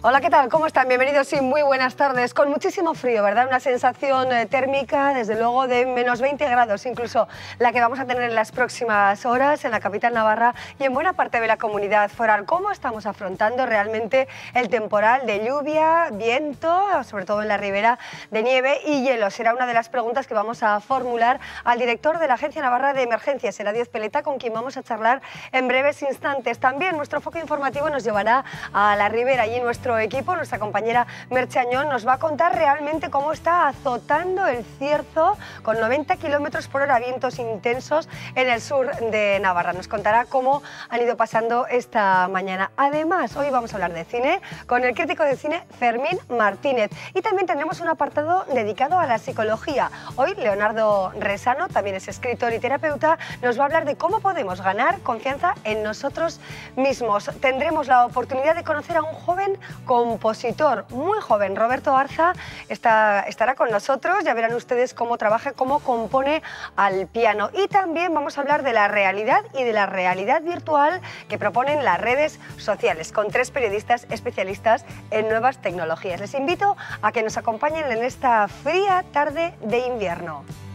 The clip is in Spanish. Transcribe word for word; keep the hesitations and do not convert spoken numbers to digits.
Hola, ¿qué tal? ¿Cómo están? Bienvenidos y muy buenas tardes. Con muchísimo frío, ¿verdad? Una sensación eh, térmica, desde luego, de menos veinte grados, incluso la que vamos a tener en las próximas horas en la capital navarra y en buena parte de la comunidad foral. ¿Cómo estamos afrontando realmente el temporal de lluvia, viento, sobre todo en la ribera, de nieve y hielo? Será una de las preguntas que vamos a formular al director de la Agencia Navarra de Emergencias, Heradiz Peleta, con quien vamos a charlar en breves instantes. También nuestro foco informativo nos llevará a la ribera y nuestro equipo, nuestra compañera Merche Añón, nos va a contar realmente cómo está azotando el Cierzo con noventa kilómetros por hora, vientos intensos en el sur de Navarra. Nos contará cómo han ido pasando esta mañana. Además, hoy vamos a hablar de cine con el crítico de cine Fermín Martínez y también tendremos un apartado dedicado a la psicología. Hoy Leonardo Resano, también es escritor y terapeuta, nos va a hablar de cómo podemos ganar confianza en nosotros mismos. Tendremos la oportunidad de conocer a un joven compositor muy joven, Roberto Arza, está, estará con nosotros. Ya verán ustedes cómo trabaja, cómo compone al piano. Y también vamos a hablar de la realidad y de la realidad virtual que proponen las redes sociales, con tres periodistas especialistas en nuevas tecnologías. Les invito a que nos acompañen en esta fría tarde de invierno.